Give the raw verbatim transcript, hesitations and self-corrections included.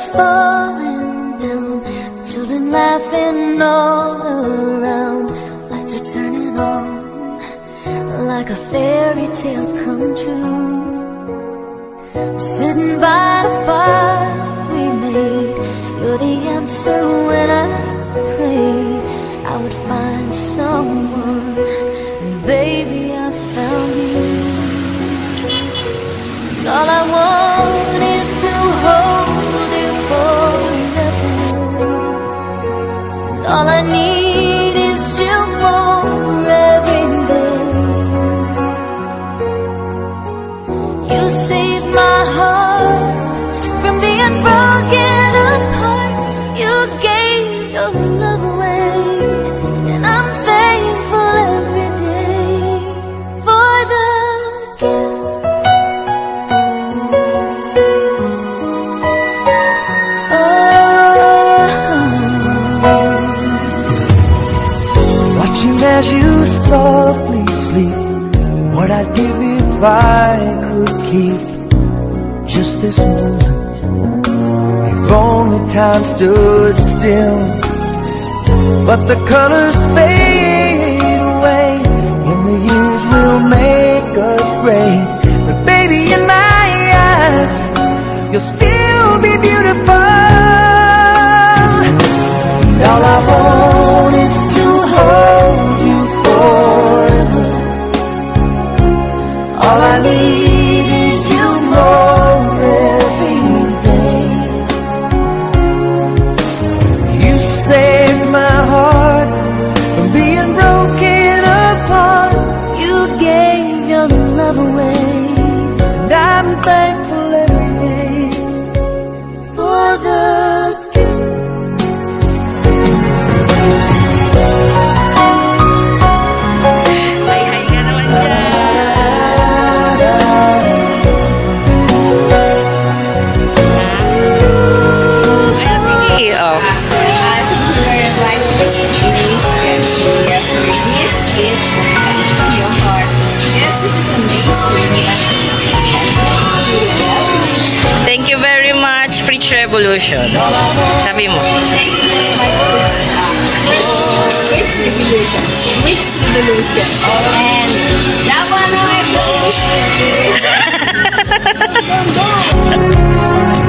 is falling down, children laughing all around. Lights are turning on, like a fairy tale come true. Sitting by the fire we made, you're the answer when I prayed I would find someone, and baby I found you. And all I want is to hold you forever, and all I need is you more every day. You saved my heart from being broken apart. You gave your love away, and I'm thankful every day for the gift. Oh. Watching as you softly sleep, what I'd give if I could keep just this moment. If only time stood still, but the colors fade away, and the years will make us gray. But baby, in my eyes, you'll still be beautiful. And all I want is to hold you forever. All I need is you more every day. You saved my heart from being broken apart. You gave your love away, and I'm thankful every day for the gift. Thank you very much, Fritz Revolution. Sabi mo. Fritz Revolution. Fritz Revolution. And Laban Revolution.